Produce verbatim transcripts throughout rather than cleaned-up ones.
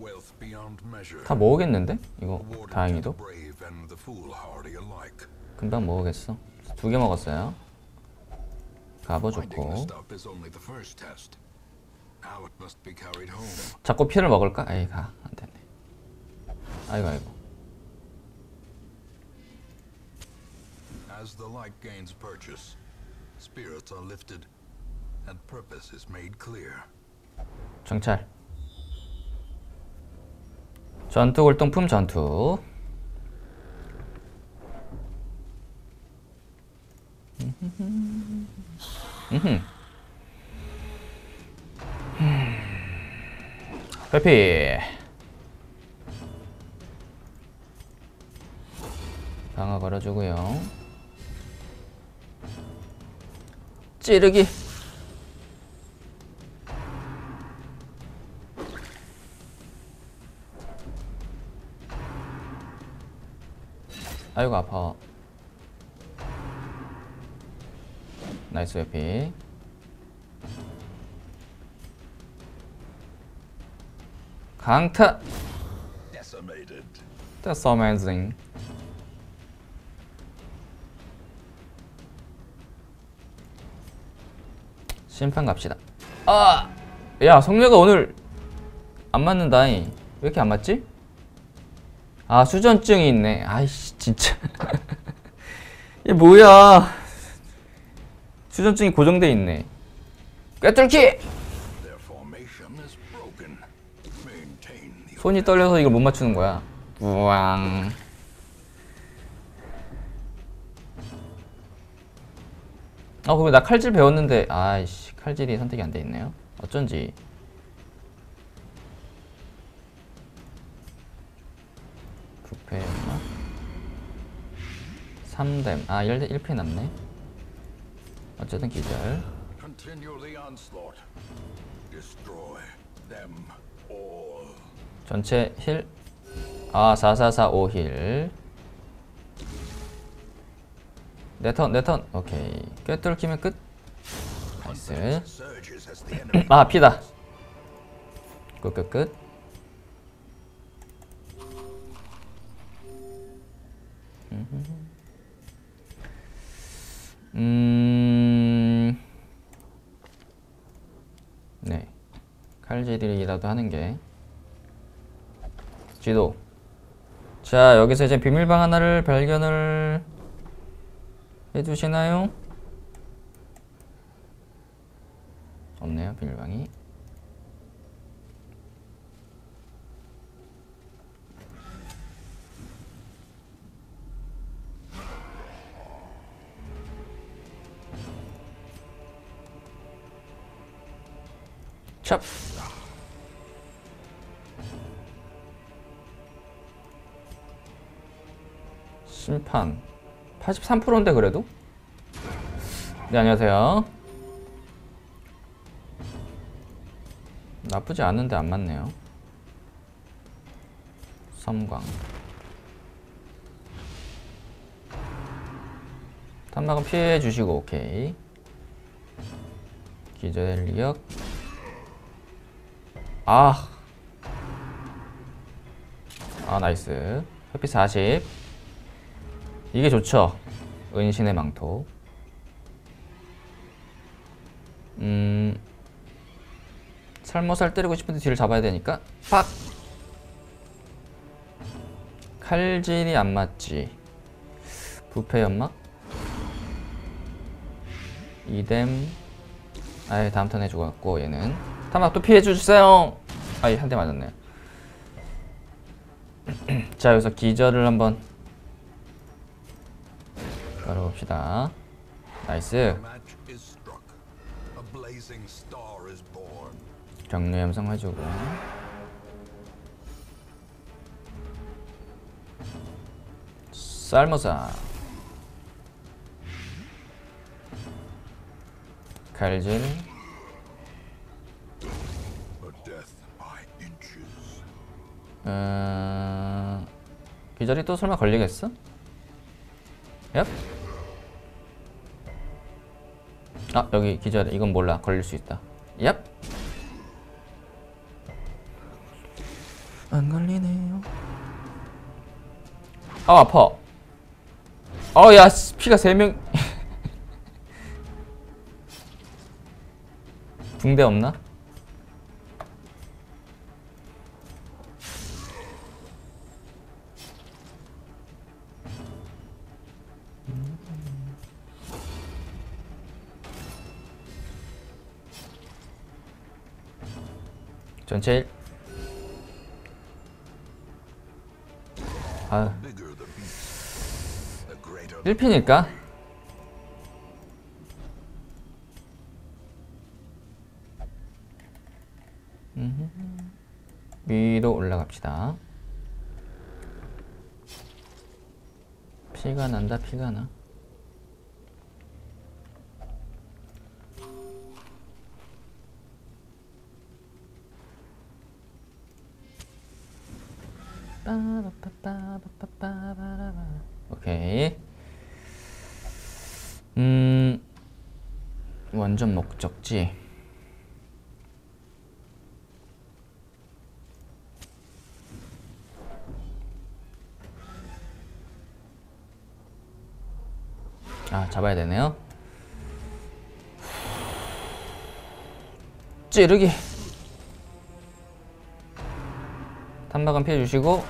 다 모으겠는데? 이거 다행히도 금방 모으겠어. 두 개 먹었어요. 갑오 좋고. 자꾸 피를 먹을까? 에이 가 안되네. 아이고 아이고. As the light gains purchase, spirits are lifted and purpose is made clear. 정찰. 전투 골동품 전투. 회피. 방어 걸어주고요. 찌르기. 아이고 아파. 나이스 회피. 강타. That's amazing. 심판 갑시다. 아! 야 성녀가 오늘 안 맞는다잉. 왜 이렇게 안 맞지? 아 수전증이 있네. 아이씨 진짜. 이게 뭐야. 수전증이 고정돼 있네. 꿰뚫기! 손이 떨려서 이걸 못 맞추는 거야. 우왕. 아 그럼 나 칼질 배웠는데 아이씨 칼질이 선택이 안 돼 있네요. 어쩐지. 부패 연마 삼 뎀. 아 일 패 남네. 어쨌든 기절. 전체 힐. 아 사사사오 힐. 내 턴, 내 턴. 오케이. 꿰뚫기면 끝. 나이스. 아 피다. 끝 끝 끝. 음. 네. 칼질이라도 하는 게. 지도. 자 여기서 이제 비밀방 하나를 발견을 해주시나요? 없네요 비밀방이. 찹. 심판 팔십삼 퍼센트인데 그래도? 네 안녕하세요. 나쁘지 않은데 안 맞네요. 섬광. 탄막은 피해 주시고 오케이. 기절 리역. 아. 아 나이스. 회피 사십. 이게 좋죠. 은신의 망토. 음. 살모살 때리고 싶은데 뒤를 잡아야 되니까 팍! 칼질이 안 맞지. 부패 연막. 이뎀. 아이 다음 턴에 죽어갖고 얘는 탄막 또 피해주세요. 아이 한 대 맞았네. 자 여기서 기절을 한번 걸어봅시다. 나이스. 정리 함성 해주고. 쌀모사. 칼질. 어... 기절이 또 설마 걸리겠어? 얍. 아 여기 기절. 이건 몰라. 걸릴 수 있다. 얍. 안 걸리네요. 아 아파. 어야 피가 세 명. 붕대 없나? 전체 일. 아 Bigger the beast, the greater. 일 피니까 위로 올라갑시다. 피가 난다 피가 나. 오케이. 음 완전 목적지. 아 잡아야 되네요. 찌르기. 탄막은 피해 주시고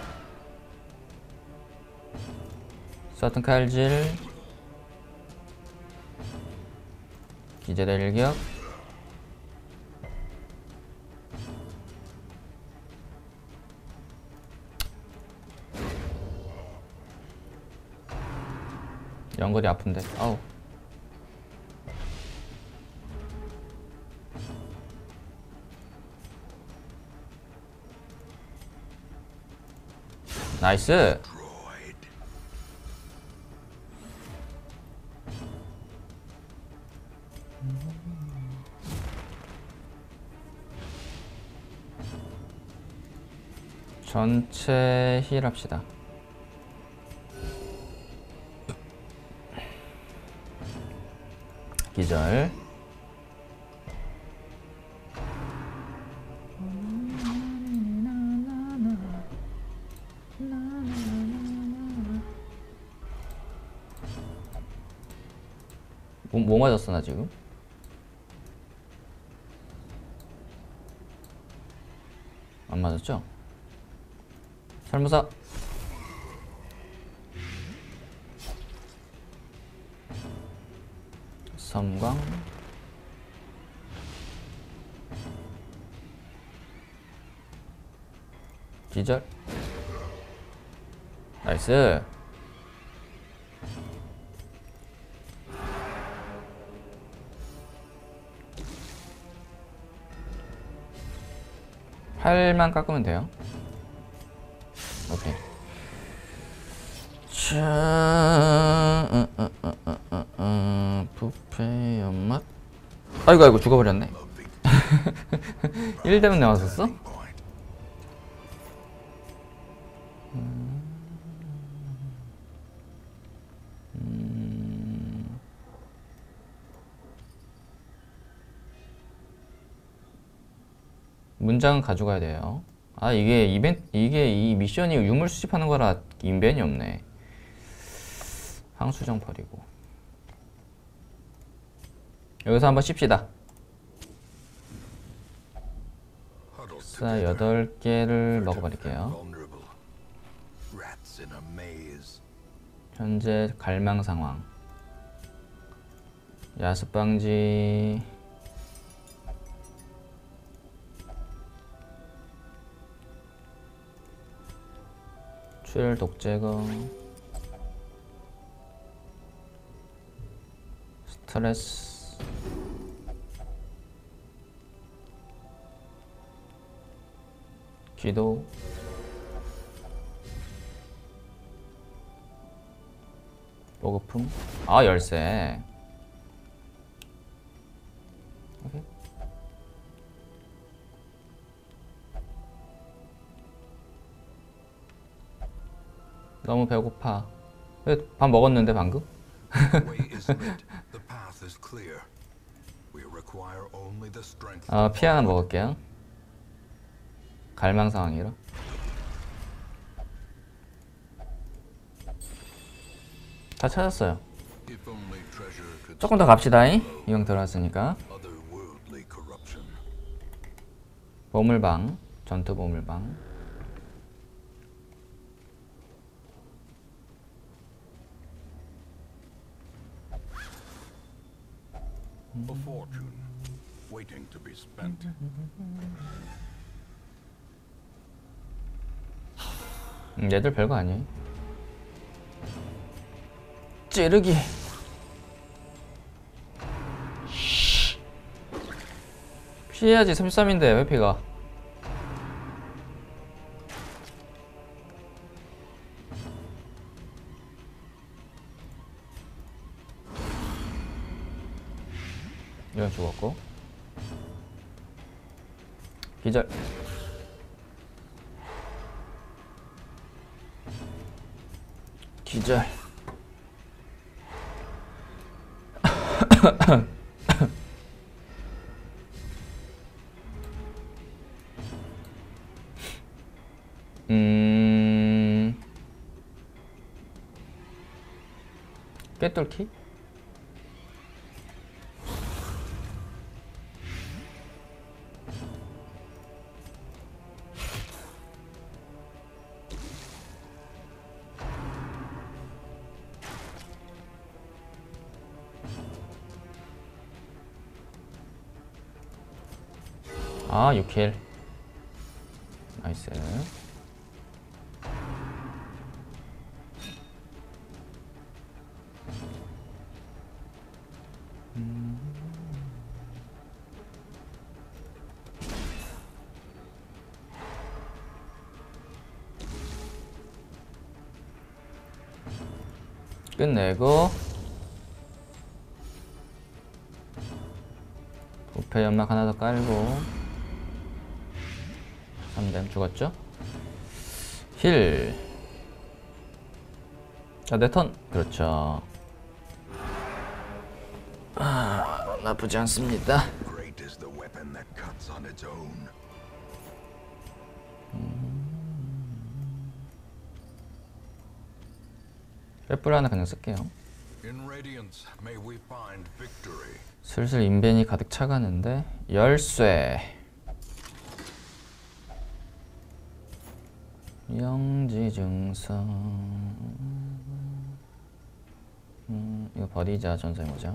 서튼 칼질 기절의 일격. 연거리 아픈데. 아우. 나이스. 전체 힐 합시다. 기절. 뭐, 뭐 맞았어 나 지금? 안 맞았죠? 설무사. 섬광. 기절. 나이스. 팔만 깎으면 돼요. 오케이. 자, 어, 어, 어, 어, 어, 어, 부패 연막. 아이고 아이고 죽어버렸네. 일 때문에 나왔었어? 음, 음. 문장은 가져가야 돼요. 아 이게 이벤트 이게 이 미션이 유물 수집하는 거라 인벤이 없네. 항수정 버리고 여기서 한번 씹시다. 자 여덟 개를 먹어버릴게요. 현재 갈망 상황. 야습 방지. 출혈 독 제거. 스트레스. 기도. 보급품. 아 열쇠. 오케이. 너무 배고파. 왜 밥 먹었는데 방금? 아, 피 하나 먹을게요. 갈망 상황이라. 다 찾았어요. If only treasure could 조금 더 갑시다잉. 이형 들어왔으니까. otherworldly corruption. 보물방, 전투 보물방. A fortune waiting to be spent. 음, 얘들 별거 아니에요. 찌르기. 피해야지. 삼십삼인데 왜 피가? 이건 죽었고. 기절. 기절. 음. 꿰뚫기? 아, 육 킬. 나이스. 음. 끝내고 부패 연막 하나 더 깔고 삼 댐 죽었죠? 힐. 자, 내 턴. 그렇죠. 아, 나쁘지 않습니다. Great is the weapon that cuts on its own. 횃불 하나 그냥 쓸게요. In radiance may we find victory. 슬슬 인벤이 가득 차가는데. 열쇠. 영지증서. 음, 이거 버리자. 전설 모자.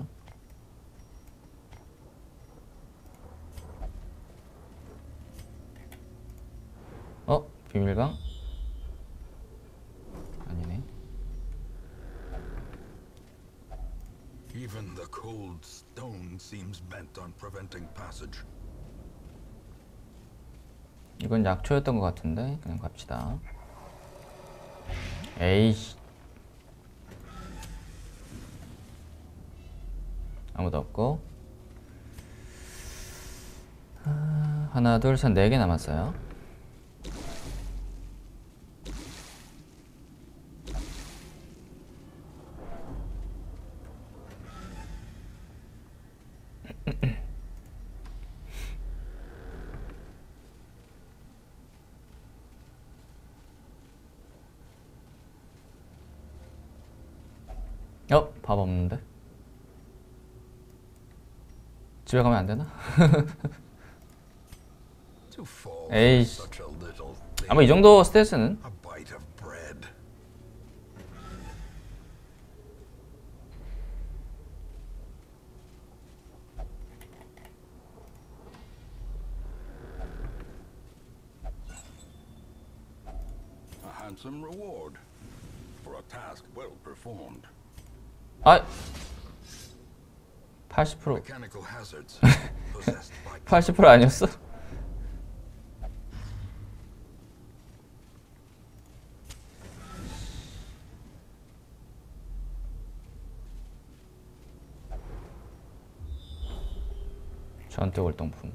어? 비밀방? 아니네. Even the cold stone seems bent on preventing passage. 이건 약초였던 것 같은데 그냥 갑시다. 에이씨. 아무도 없고. 아, 하나 둘 셋 네 개 남았어요. 어? 밥 없는데? 집에 가면 안 되나? To fall for 에이씨. such a little thing. 아마 이 정도 스탯은 A bite of bread. A handsome reward for a task well performed. 아! 팔십 퍼센트 Mechanical hazards possessed by 팔십 퍼센트 아니었어? 전투 월동품.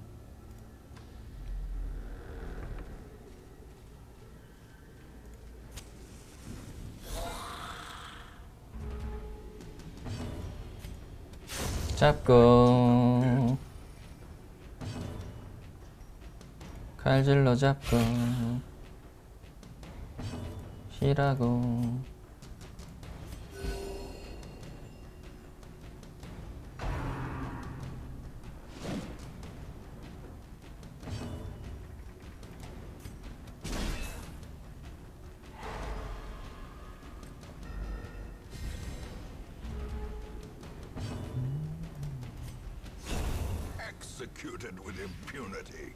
잡고 칼질로 잡고 힐하고 executed with impunity.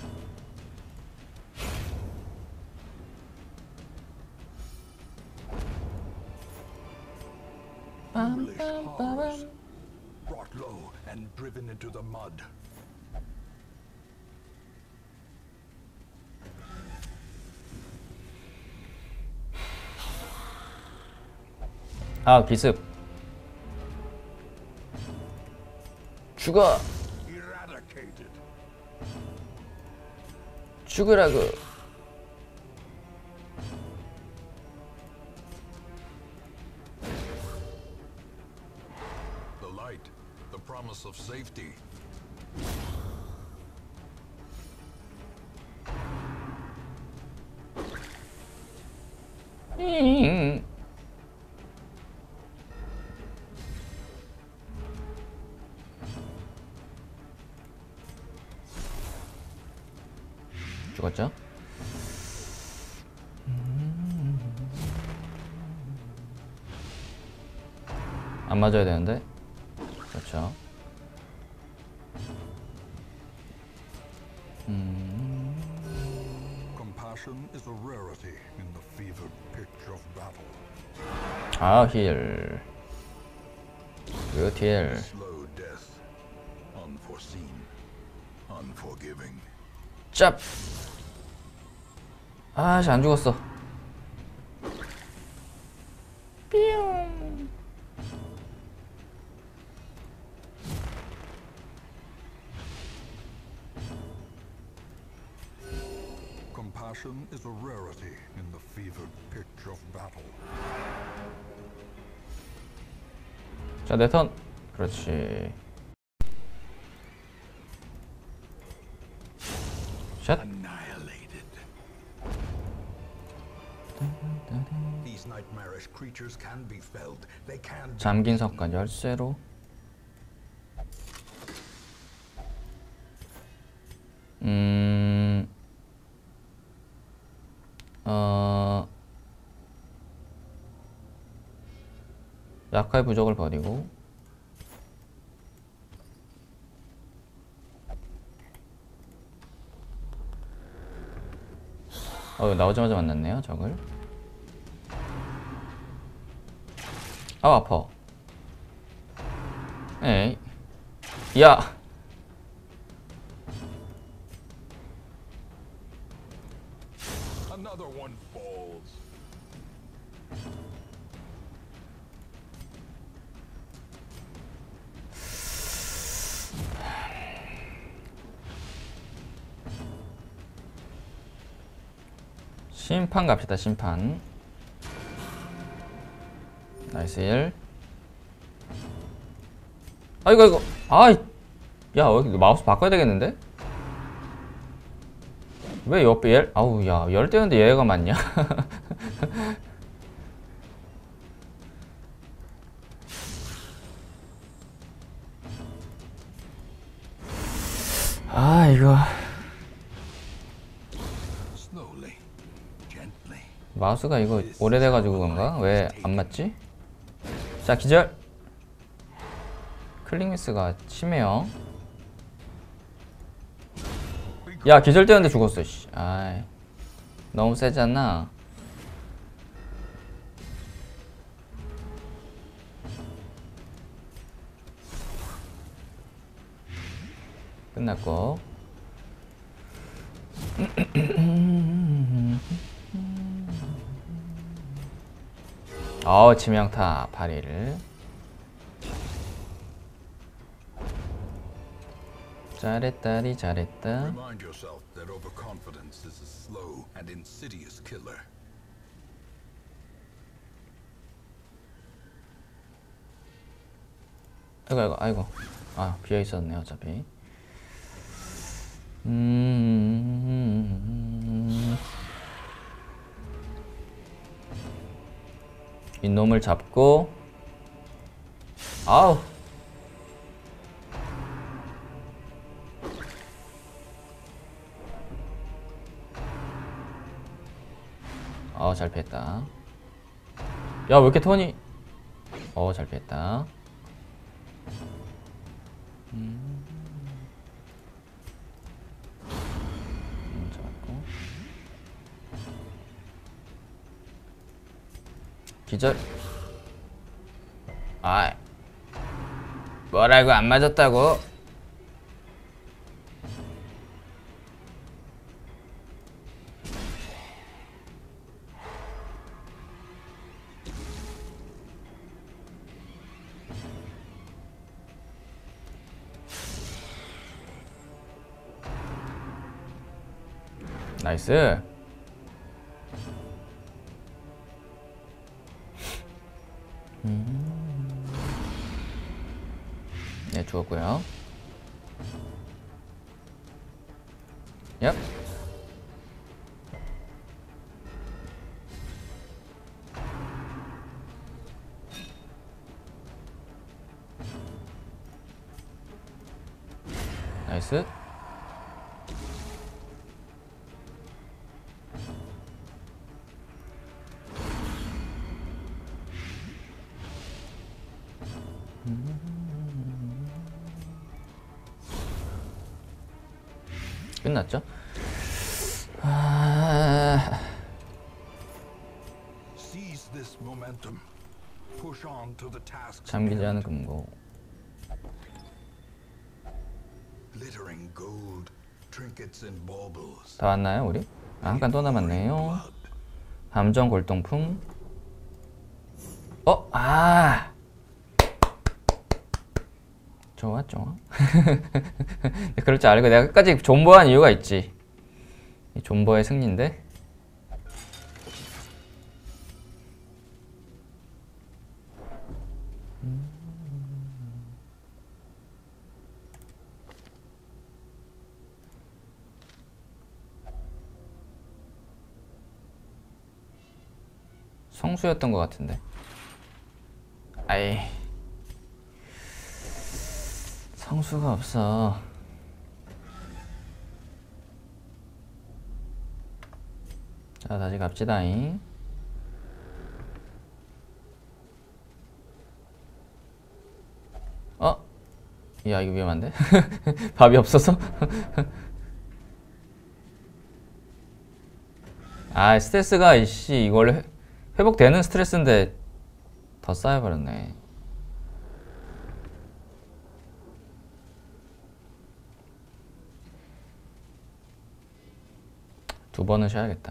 Foolish horrors, brought low and driven into the mud. 아, 기습. 죽어. Eradicated. 죽으라고. The light, the promise of safety. 잉. 죽었죠? 안 맞아야 되는데. 그렇죠. 음. Compassion is a rarity in the fevered pitch of battle. 아, 힐. 그 딜. Slow death, unforeseen, unforgiving. 짭. 아, 씨, 안 죽었어. 삐용. Compassion is a rarity in the fevered pitch of battle. 자, 내 턴. 그렇지. 샷. Annihilated. These nightmarish creatures can be felled. They can be 잠긴 석관 열쇠로. 음. 어. 약화의 부적을 버리고. 어, 나오자마자 만났네요, 적을. 아, 아파. 에이. 야! Another one falls. 심판 갑시다, 심판. 나이스 일. 아이고, 아이고. 아이. 야, 여기 마우스 바꿔야 되겠는데? 왜 옆에 얘, 아우, 야, 열대인데 얘가 맞냐? 아, 이거. Slowly, gently. 마우스가 이거 오래돼가지고 그런가? 왜 안 맞지? 자, 기절! 클릭 미스가 심해요. 야, 기절되는데 죽었어, 씨. 아이. 너무 세잖아. 끝났고. 어, 치명타 파리를. 잘했다리 잘했다. Remind yourself that overconfidence is a slow and insidious killer. 아이고 아이고 아이고. 아, 비어 있었네 어차피. 음. 이놈을 잡고. 아우. 어, 잘 피했다. 야, 왜 이렇게 턴이. 어, 잘 피했다. 음. 기절. 아, 뭐라고 안 맞았다고? 나이스. 음. 네, 죽었고요. 얍. 나이스. 끝났죠? 아... Seize this momentum. Push on to the tasks. 잠기지 않은 금고. Glittering gold, trinkets and baubles. 다 왔나요, 우리? 아, 한 칸 또 남았네요. 함정 골동품. 어? 아! 좋아, 좋아. 그럴 줄 알고 내가 끝까지 존버한 이유가 있지. 이 존버의 승리인데. 성수였던 것 같은데. 아이, 성수가 없어. 자, 다시 갑시다잉. 어? 야, 이거 위험한데? 밥이 없어서? 아, 스트레스가 이씨 이걸 회, 회복되는 스트레스인데 더 쌓여버렸네. 두 번은 쉬어야겠다.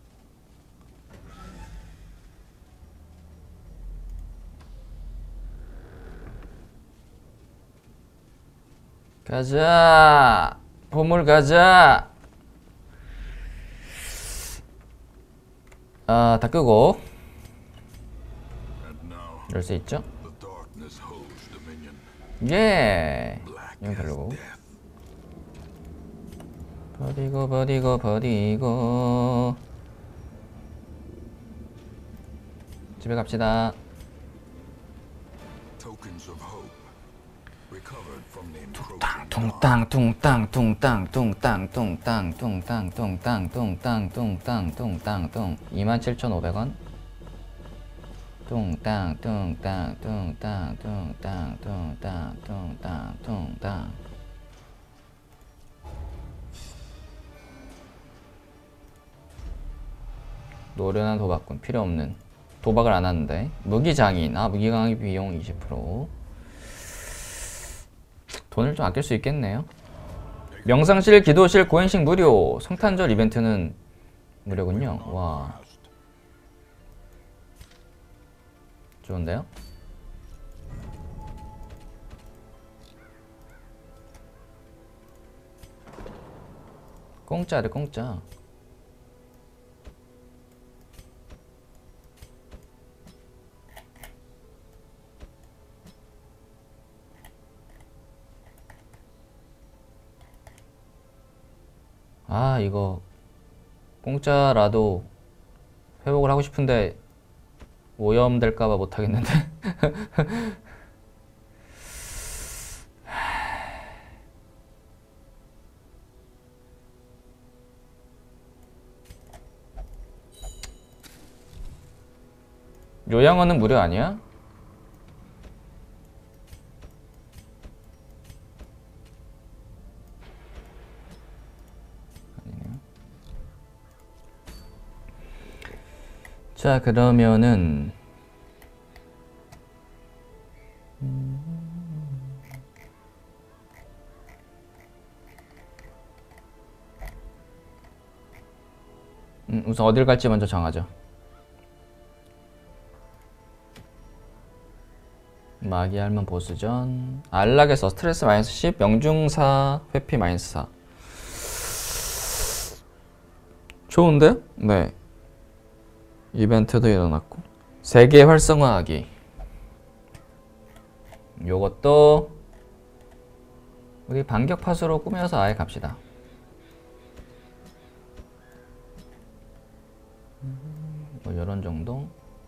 가자! 보물 가자! 아, 다 끄고 And now 열 수 있죠? the darkness holds dominion. 예! Black 이건 as 별로고. death. 버리고 버리고 버리고 집에 갑시다. Tokens of hope recovered from the encroaching 퉁땅 퉁땅 퉁땅 퉁땅 퉁땅 퉁땅 퉁땅 퉁땅 퉁땅 퉁땅 퉁 이만 칠천오백 원. 퉁땅 퉁땅 퉁땅 퉁땅 퉁땅 퉁땅 퉁땅. 노련한 도박꾼 필요 없는. 도박을 안 하는데. 무기장인. 아, 무기강의 비용 이십 퍼센트. 돈을 좀 아낄 수 있겠네요. 명상실, 기도실, 고행식 무료. 성탄절 이벤트는 무료군요. 와, 좋은데요? 공짜래, 공짜. 아, 이거 공짜라도 회복을 하고 싶은데 오염될까봐 못하겠는데. 요양원은 무료 아니야? 자, 그러면은 음, 우선 어딜 갈지 먼저 정하죠. 마기할만 보스전. 안락에서 스트레스 마이너스 십, 명중사, 회피 마이너스 사. 좋은데? 네. 이벤트도 일어났고. 세계 활성화하기. 요것도 우리 반격파수로 꾸며서 아예 갑시다. 뭐 요런 정도.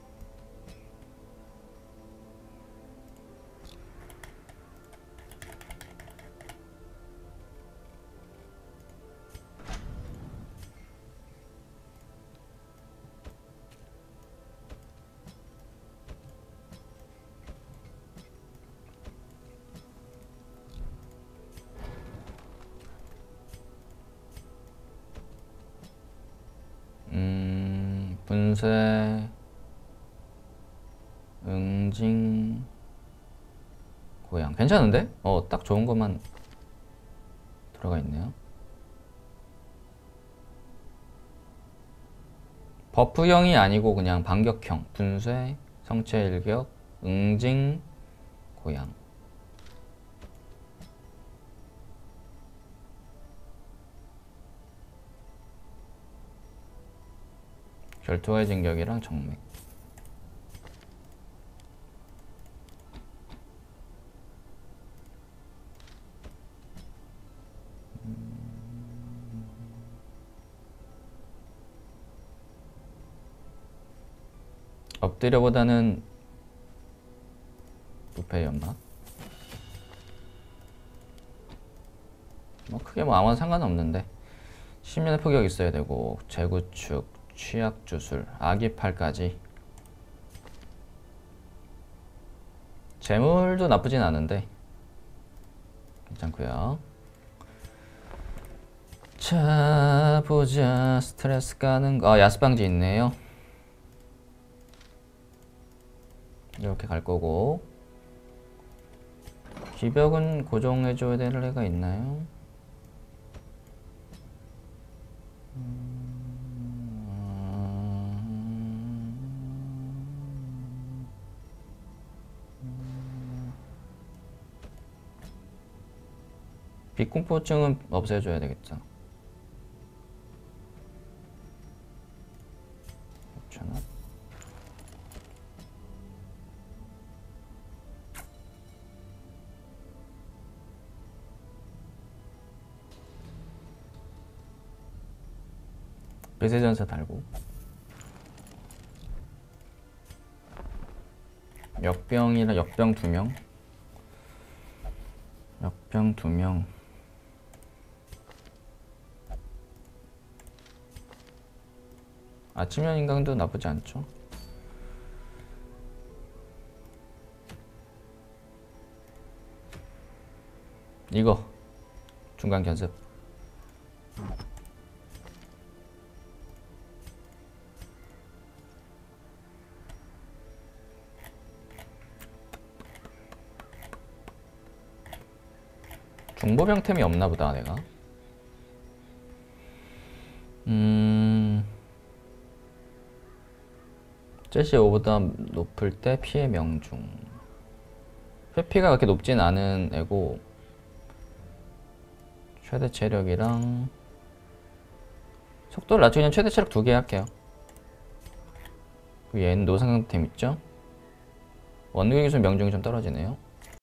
음, 분쇄, 응징, 고양. 괜찮은데? 어, 딱 좋은 것만 들어가 있네요. 버프형이 아니고 그냥 반격형. 분쇄, 성체 일격, 응징, 고양. 결투와의 진격이랑 정맥. 엎드려보다는 부패 연막. 뭐 크게 뭐 아무나 상관없는데 십년의 포격 있어야 되고 재구축, 취약 주술, 아기팔까지. 재물도 나쁘진 않은데 괜찮고요. 자 보자. 스트레스 까는 거. 아, 야스방지 있네요. 이렇게 갈 거고. 기벽은 고정해줘야 될 애가 있나요? 빛공포증은 없애줘야 되겠죠. 오천 원. 배세전사 달고. 역병이라 역병 두 명. 역병 두 명. 아침형 인강도 나쁘지 않죠. 이거 중간 견습. 중보병템이 없나보다 내가. 음... 제시 오보다 높을 때 피해 명중. 회피가 그렇게 높진 않은 애고 최대 체력이랑 속도를 낮추고 그냥 최대 체력 두 개 할게요. 얘는 노상강템 있죠? 원거리 기술 명중이 좀 떨어지네요.